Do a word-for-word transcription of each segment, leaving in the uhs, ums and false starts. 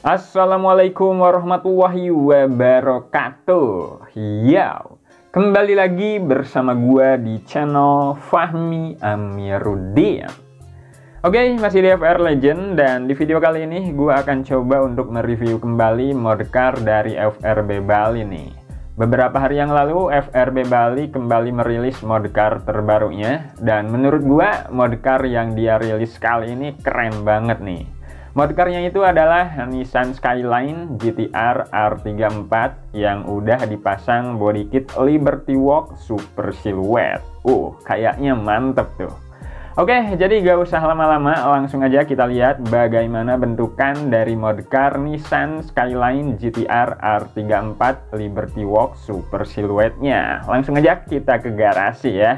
Assalamualaikum warahmatullahi wabarakatuh. Yo, kembali lagi bersama gua di channel Fahmi Amiruddin. Oke, masih di F R Legend, dan di video kali ini gua akan coba untuk mereview kembali modcar dari F R B Bali nih. Beberapa hari yang lalu F R B Bali kembali merilis modcar terbarunya, dan menurut gua modcar yang dia rilis kali ini keren banget nih. Modcarnya itu adalah Nissan Skyline G T R R tiga puluh empat yang udah dipasang body kit Liberty Walk Super Silhouette. Uh, kayaknya mantep tuh. Oke, jadi gak usah lama-lama, langsung aja kita lihat bagaimana bentukan dari modcar Nissan Skyline G T R R tiga puluh empat Liberty Walk Super Silhouette-nya. Langsung aja kita ke garasi ya.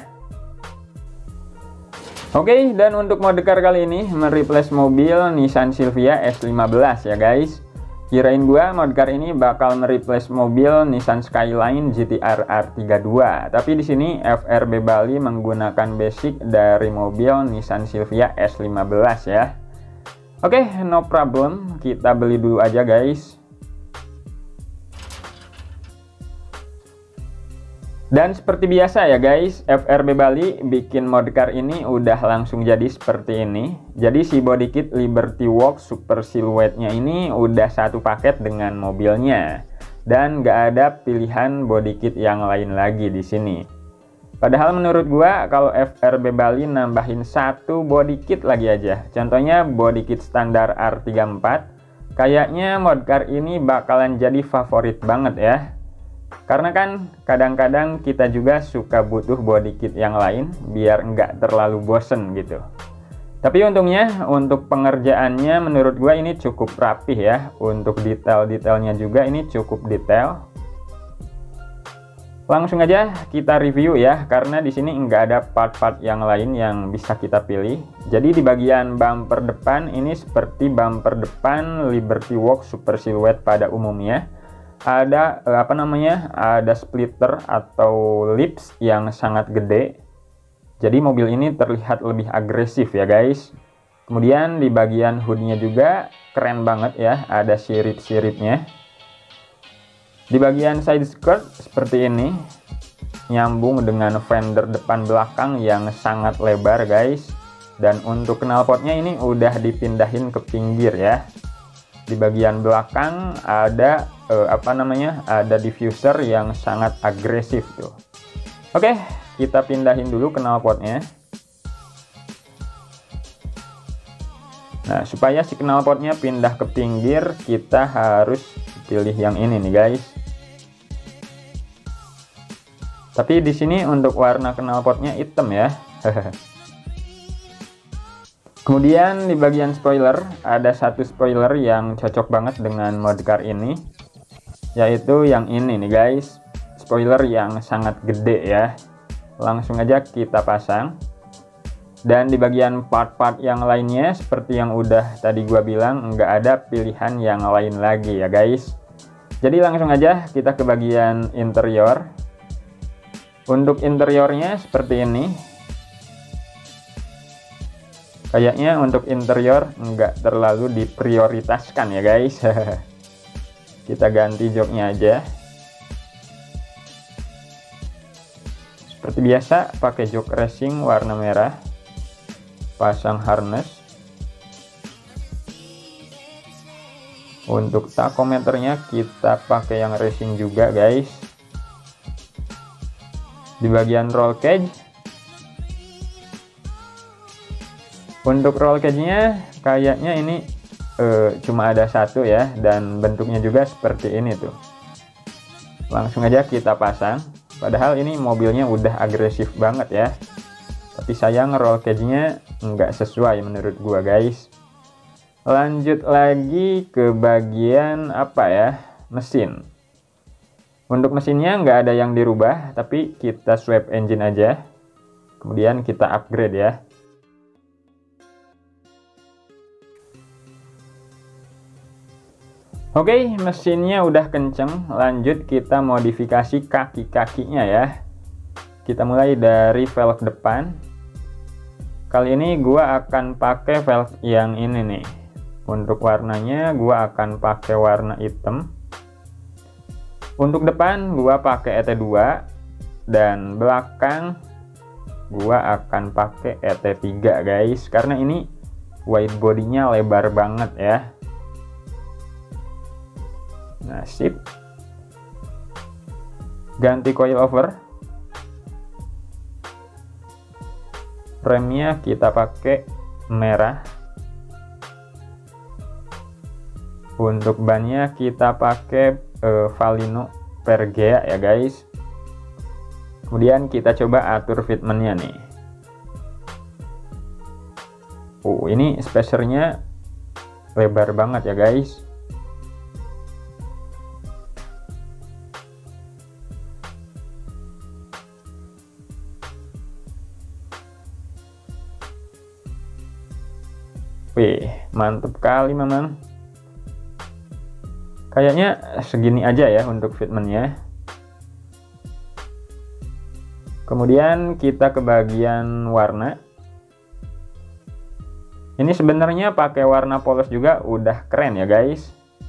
Oke, dan untuk modcar kali ini mereplace mobil Nissan Silvia S lima belas ya guys. Kirain gua modcar ini bakal mereplace mobil Nissan Skyline G T R R tiga puluh dua, tapi di sini F R B Bali menggunakan basic dari mobil Nissan Silvia S lima belas ya. Oke, no problem, kita beli dulu aja guys. Dan seperti biasa ya guys, F R B Bali bikin modcar ini udah langsung jadi seperti ini. Jadi si body kit Liberty Walk Super Silhouette-nya ini udah satu paket dengan mobilnya. Dan gak ada pilihan body kit yang lain lagi di sini. Padahal menurut gua kalau F R B Bali nambahin satu body kit lagi aja, contohnya body kit standar R tiga puluh empat, kayaknya modcar ini bakalan jadi favorit banget ya. Karena kan kadang-kadang kita juga suka butuh body kit yang lain biar nggak terlalu bosen gitu. Tapi untungnya untuk pengerjaannya menurut gua ini cukup rapih ya. Untuk detail-detailnya juga ini cukup detail. Langsung aja kita review ya, karena di sini nggak ada part-part yang lain yang bisa kita pilih. Jadi di bagian bumper depan ini seperti bumper depan Liberty Walk Super Silhouette pada umumnya. Ada apa namanya ada splitter atau lips yang sangat gede, jadi mobil ini terlihat lebih agresif ya guys. Kemudian di bagian hoodnya juga keren banget ya, ada sirip-siripnya. Di bagian side skirt seperti ini, nyambung dengan fender depan belakang yang sangat lebar guys. Dan untuk knalpotnya ini udah dipindahin ke pinggir ya. Di bagian belakang ada eh, apa namanya ada diffuser yang sangat agresif tuh. Oke, kita pindahin dulu knalpotnya. Nah, supaya si knalpotnya pindah ke pinggir, kita harus pilih yang ini nih guys. Tapi di sini untuk warna knalpotnya hitam ya. Kemudian di bagian spoiler ada satu spoiler yang cocok banget dengan modcar ini, yaitu yang ini nih guys. Spoiler yang sangat gede ya. Langsung aja kita pasang. Dan di bagian part-part yang lainnya seperti yang udah tadi gua bilang, nggak ada pilihan yang lain lagi ya guys. Jadi langsung aja kita ke bagian interior. Untuk interiornya seperti ini. Kayaknya untuk interior nggak terlalu diprioritaskan ya guys. Kita ganti joknya aja. Seperti biasa pakai jok racing warna merah. Pasang harness. Untuk tachometernya kita pakai yang racing juga guys. Di bagian roll cage, untuk roll cage-nya kayaknya ini uh, cuma ada satu ya, dan bentuknya juga seperti ini tuh. Langsung aja kita pasang. Padahal ini mobilnya udah agresif banget ya. Tapi sayang roll cage-nya nggak sesuai menurut gua guys. Lanjut lagi ke bagian apa ya, mesin. Untuk mesinnya nggak ada yang dirubah, tapi kita swap engine aja. Kemudian kita upgrade ya. Oke, mesinnya udah kenceng. Lanjut kita modifikasi kaki-kakinya ya. Kita mulai dari velg depan. Kali ini gua akan pakai velg yang ini nih, Untuk warnanya gua akan pakai warna hitam. Untuk depan gua pakai E T dua dan belakang gua akan pakai E T tiga guys, karena ini wide bodinya lebar banget ya. Nah, sip. Ganti coil over. Remnya kita pakai merah. Untuk bannya kita pakai uh, Valino Pergea ya guys. Kemudian kita coba atur fitmentnya nih. Oh, ini spacernya lebar banget ya guys. Wih, mantep kali memang. Kayaknya segini aja ya untuk fitmentnya. Kemudian kita ke bagian warna. Ini sebenarnya pakai warna polos juga udah keren ya guys.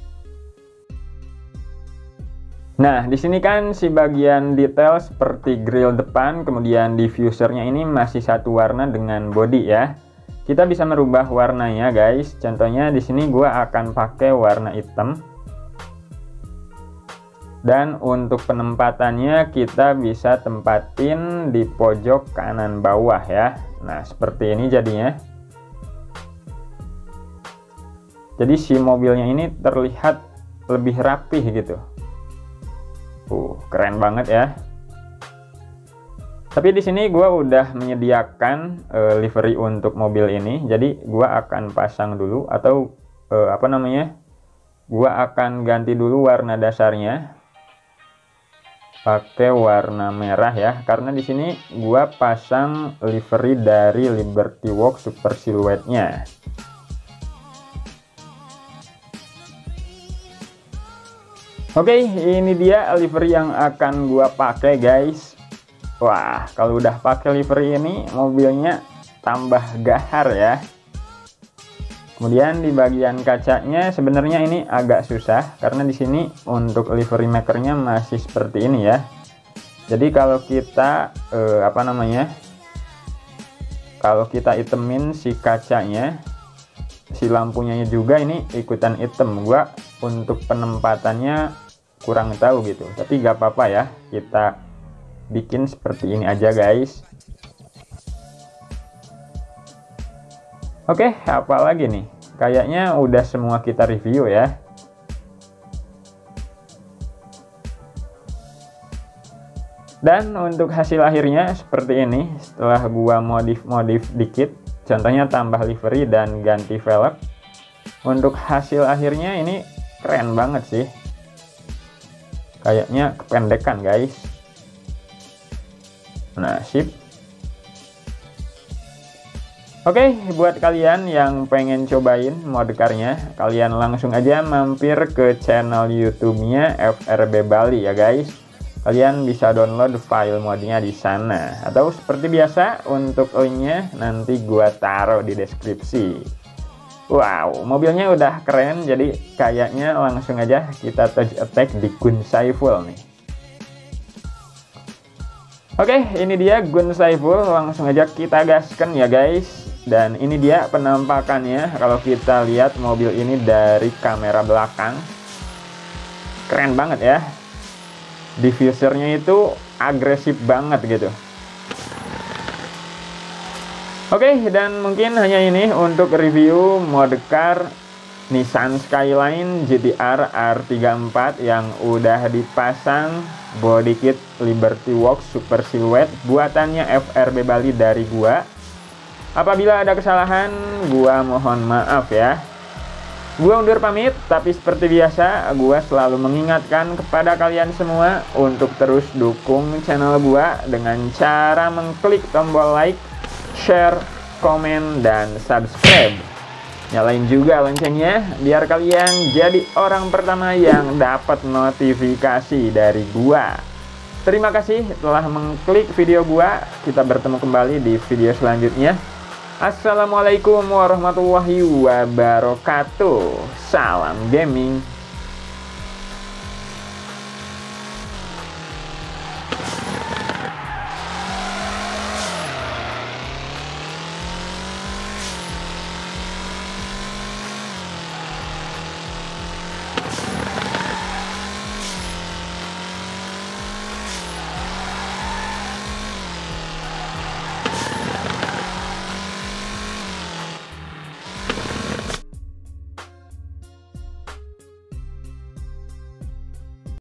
Nah, di sini kan si bagian detail seperti grill depan, kemudian diffusernya ini masih satu warna dengan body ya. Kita bisa merubah warnanya guys. Contohnya di sini gua akan pakai warna hitam. Dan untuk penempatannya kita bisa tempatin di pojok kanan bawah ya. Nah, seperti ini jadinya. Jadi si mobilnya ini terlihat lebih rapih gitu. Uh, keren banget ya. Tapi di sini gua udah menyediakan uh, livery untuk mobil ini, jadi gua akan pasang dulu atau uh, apa namanya? Gua akan ganti dulu warna dasarnya pakai warna merah ya, karena di sini gua pasang livery dari Liberty Walk Super Silhouette-nya. Oke, ini dia livery yang akan gua pakai guys. Wah, kalau udah pakai livery ini mobilnya tambah gahar ya. Kemudian di bagian kacanya sebenarnya ini agak susah karena di sini untuk livery makernya masih seperti ini ya. Jadi kalau kita eh, apa namanya? Kalau kita itemin si kacanya, si lampunya juga ini ikutan hitam. Gua untuk penempatannya kurang tahu gitu. Tapi gak apa-apa ya, kita bikin seperti ini aja guys. Oke, apa lagi nih? Kayaknya udah semua kita review ya. Dan untuk hasil akhirnya seperti ini. Setelah gua modif-modif dikit, contohnya tambah livery dan ganti velg, untuk hasil akhirnya ini keren banget sih. Kayaknya kependekan guys. Nah, sip. Oke, buat kalian yang pengen cobain modecarnya, kalian langsung aja mampir ke channel YouTube-nya F R B Bali ya guys. Kalian bisa download file modnya di sana. Atau seperti biasa, untuk linknya nanti gua taruh di deskripsi. Wow, mobilnya udah keren, jadi kayaknya langsung aja kita touch attack di Gun Saiful nih. Oke, ini dia Gun Saiful, langsung aja kita gaskan ya guys. Dan ini dia penampakannya kalau kita lihat mobil ini dari kamera belakang. Keren banget ya. Diffusernya itu agresif banget gitu. Oke, dan mungkin hanya ini untuk review modecar Nissan Skyline G T R R tiga puluh empat yang udah dipasang body kit Liberty Walk Super Silhouette buatannya F R B Bali dari gua. Apabila ada kesalahan, gua mohon maaf ya. Gua undur pamit, tapi seperti biasa gua selalu mengingatkan kepada kalian semua untuk terus dukung channel gua dengan cara mengklik tombol like, share, komen, dan subscribe. Nyalain juga loncengnya biar kalian jadi orang pertama yang dapat notifikasi dari gua. Terima kasih telah mengklik video gua. Kita bertemu kembali di video selanjutnya. Assalamualaikum warahmatullahi wabarakatuh. Salam gaming.